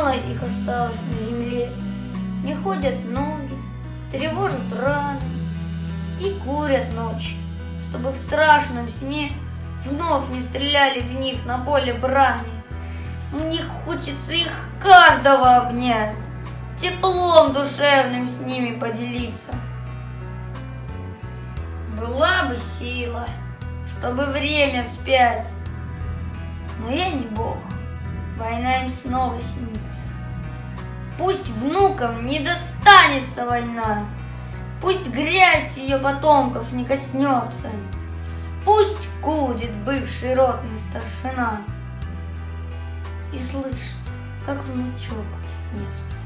мало их осталось на земле. Не ходят ноги, тревожат раны и курят ночи, чтобы в страшном сне вновь не стреляли в них на поле брани. Мне хочется их каждого обнять, теплом душевным с ними поделиться. Была бы сила, чтобы время вспять, но я не бог, война им снова снится. Пусть внукам не достанется война, пусть грязь ее потомков не коснется, пусть курит бывший ротный старшина и слышит, как внучок во сне спит.